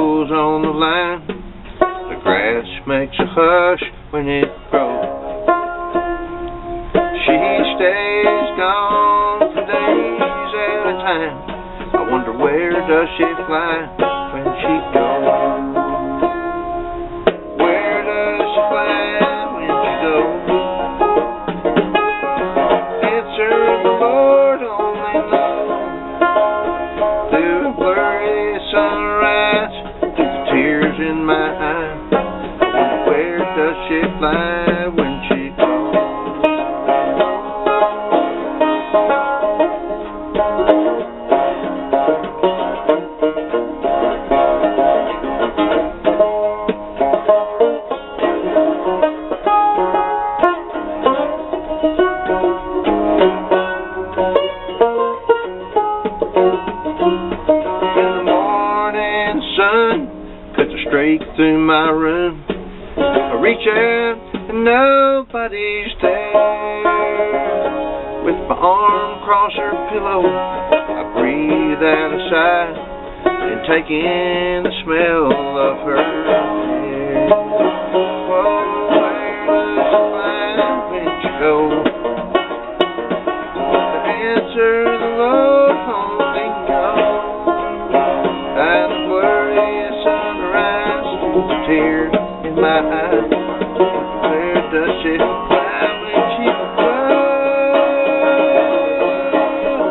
goes on the line. The grass makes a hush when it grows. She stays gone for days at a time. I wonder where does she fly when she goes? Where does she fly when she goes? Answer the Lord only knows. Through the blurry sunrise, through the tears in my eyes, I wonder where does she fly when she goes? Sun cuts a streak through my room. I reach out and nobody's there. With my arm across her pillow, I breathe out a sigh and take in the smell of her hair. Whoa, where does she fly when she goes? The answer the Lord only knows. And the blurry sunrise, the tears in my eyes. Where does she fly when she goes?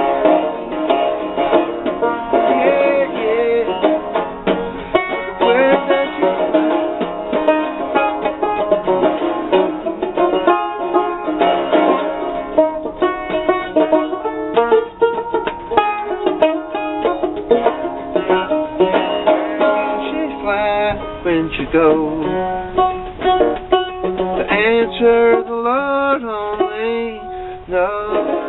Yeah, yeah. Where does she when she goes? The answer the Lord only knows.